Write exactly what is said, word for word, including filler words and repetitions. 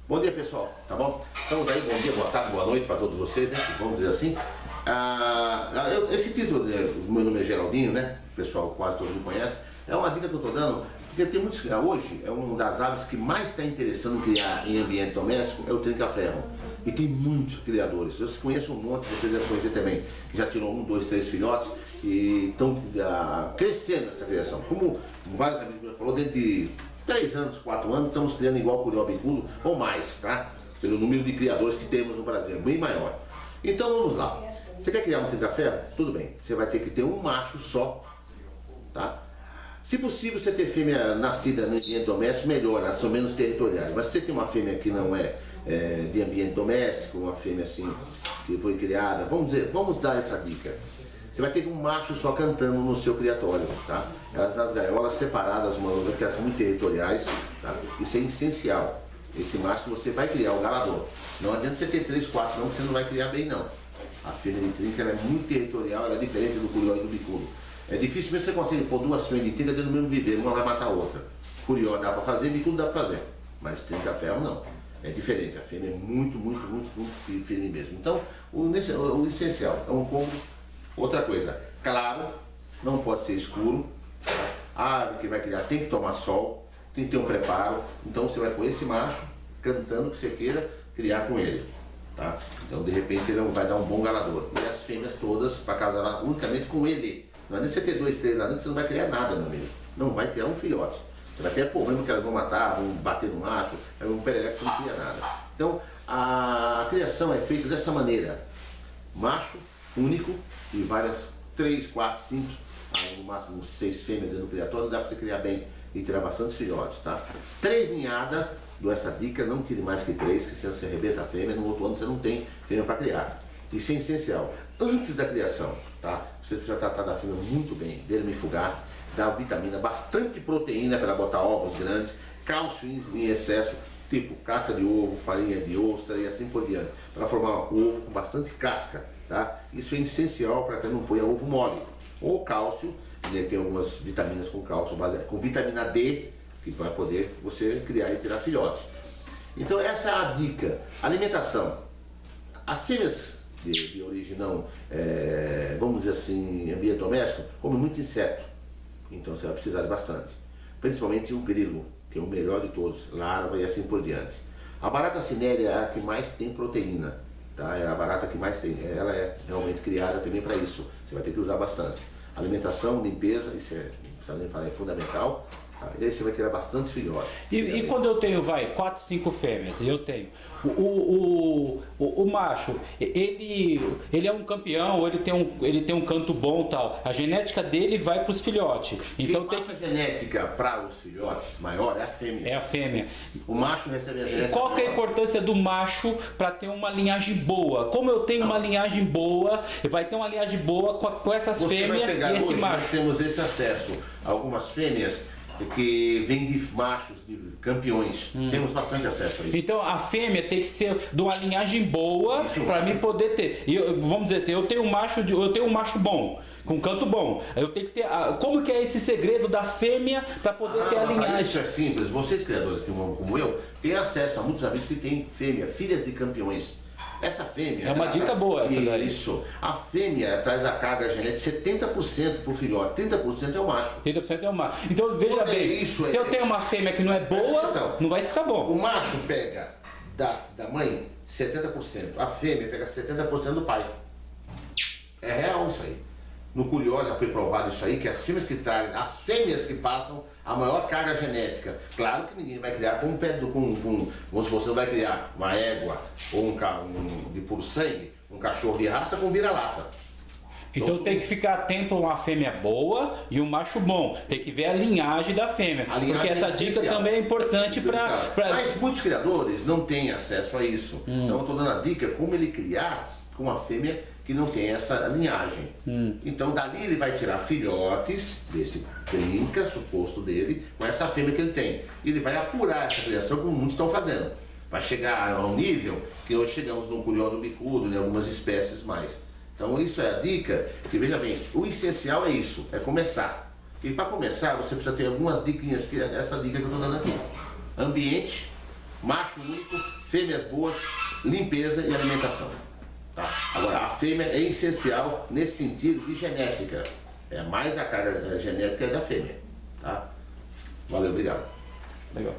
Bom dia, pessoal, tá bom? Estamos aí, bom dia, boa tarde, boa noite para todos vocês, né? Vamos dizer assim. Ah, eu, esse título, o meu nome é Geraldinho, né? O pessoal quase todo mundo conhece. É uma dica que eu estou dando, porque tem muitos. Hoje é uma das aves que mais está interessando em criar em ambiente doméstico, é o trinca-ferro. E tem muitos criadores. Eu conheço um monte, vocês devem conhecer também, que já tirou um, dois, três filhotes e estão ah, crescendo essa criação. Como vários amigos meus falaram, dentro de três anos, quatro anos, estamos criando igual curió bicudo ou mais, tá? Pelo número de criadores que temos no Brasil, bem maior. Então vamos lá. Você quer criar um trinca-ferro? Tudo bem. Você vai ter que ter um macho só, tá? Se possível, você ter fêmea nascida no ambiente doméstico, melhor, elas são menos territoriais. Mas se você tem uma fêmea que não é, é de ambiente doméstico, uma fêmea assim, que foi criada, vamos dizer, vamos dar essa dica. Você vai ter um macho só cantando no seu criatório, tá? Elas nas gaiolas separadas, uma outra, porque elas são muito territoriais, tá? Isso é essencial. Esse macho que você vai criar, o galador. Não adianta você ter três, quatro, não, que você não vai criar bem, não. A fêmea de trinca ela é muito territorial, ela é diferente do curió e do bicudo. É difícil mesmo você conseguir pôr duas fêmeas de trinca dentro do mesmo viveiro, uma vai matar a outra. Curió dá para fazer, bicudo dá para fazer, mas trinca-ferro não. É diferente, a fêmea é muito, muito, muito, muito firme mesmo. Então, o, o essencial é um combo. Outra coisa, claro, não pode ser escuro. A ave que vai criar tem que tomar sol, tem que ter um preparo. Então você vai com esse macho cantando o que você queira criar com ele. Tá? Então de repente ele vai dar um bom galador. E as fêmeas todas para casar unicamente com ele. Não é nem você ter dois, três lá dentro, você não vai criar nada, meu amigo. Não vai criar um filhote. Você vai ter problema que elas vão matar, vão bater no macho, é um perereco que não cria nada. Então a criação é feita dessa maneira. Macho único e várias, três, quatro, cinco, no máximo seis fêmeas no criatório, dá para você criar bem e tirar bastantes filhotes, tá? Três ninhadas, dou essa dica, não tire mais que três, que senão você arrebenta a fêmea, no outro ano você não tem fêmea para criar. Isso é essencial. Antes da criação, tá? Você precisa tratar da fêmea muito bem, dermifugar, dar vitamina, bastante proteína para botar ovos grandes, cálcio em excesso, tipo casca de ovo, farinha de ostra e assim por diante, para formar um ovo com bastante casca, tá? Isso é essencial para que não ponha ovo mole. Ou cálcio, né, tem algumas vitaminas com cálcio, base, com vitamina D, que vai poder você criar e tirar filhote. Então essa é a dica. Alimentação. As fêmeas de, de origem não, é, vamos dizer assim, ambiente doméstico, comem muito inseto. Então você vai precisar de bastante. Principalmente o grilo, que é o melhor de todos, larva e assim por diante. A barata cinérea é a que mais tem proteína, tá? É a barata que mais tem, ela é realmente criada também para isso. Você vai ter que usar bastante. Alimentação, limpeza, isso é, não precisa nem falar, é fundamental. Tá? E aí você vai tirar bastante filhotes. E, e quando eu tenho, vai, quatro, cinco fêmeas, eu tenho o, o, o, o macho, ele, ele é um campeão, ele tem um, ele tem um canto bom tal, a genética dele vai para os filhotes. Então quem tem passa a genética para os filhotes maior é a fêmea. É a fêmea. O macho recebe a genética. E qual que é a importância do macho para ter uma linhagem boa? Como eu tenho não. uma linhagem boa, vai ter uma linhagem boa com, com essas Você fêmeas e esse hoje, macho. Nós temos esse acesso a algumas fêmeas que vem de machos, de campeões. Hum. Temos bastante acesso a isso. Então a fêmea tem que ser de uma linhagem boa para mim poder ter. E eu, vamos dizer assim, eu tenho um macho, de, eu tenho um macho bom, com canto bom. Eu tenho que ter. A, como que é esse segredo da fêmea para poder ah, ter a linhagem? Isso é simples. Vocês criadores como eu têm acesso a muitos amigos que têm fêmea, filhas de campeões. Essa fêmea... É uma ela, dica boa essa daí. Isso. A fêmea traz a carga genética setenta por cento para o filhote, trinta por cento é o macho. trinta por cento é o macho. Então veja Quando bem, é isso, se é, eu tenho uma fêmea que não é boa, não vai ficar bom. O macho pega da, da mãe setenta por cento, a fêmea pega setenta por cento do pai. É real isso aí. No Curió já foi provado isso aí, que as fêmeas que trazem, as fêmeas que passam a maior carga genética. Claro que ninguém vai criar com um pé do com, com vamos supor, você não vai criar uma égua ou um, um de puro sangue, um cachorro de raça com vira-lata. Então, então tem que ficar atento a uma fêmea boa e um macho bom. Tem que ver a linhagem da fêmea. Linhagem porque essa é dica também é importante para... Pra... Mas muitos criadores não têm acesso a isso. Hum. Então eu estou dando a dica como ele criar com uma fêmea que não tem essa linhagem. Hum. Então dali ele vai tirar filhotes desse trinca, suposto dele, com essa fêmea que ele tem. E ele vai apurar essa criação como muitos estão fazendo. Vai chegar a um nível que hoje chegamos no curió do bicudo, em algumas espécies mais. Então isso é a dica, que veja bem, o essencial é isso, é começar. E para começar você precisa ter algumas diquinhas, que é essa dica que eu estou dando aqui. Ambiente, macho único, fêmeas boas, limpeza e alimentação. Tá? Agora, a fêmea é essencial nesse sentido de genética. É mais a carga genética da fêmea. Tá? Valeu, obrigado. Legal.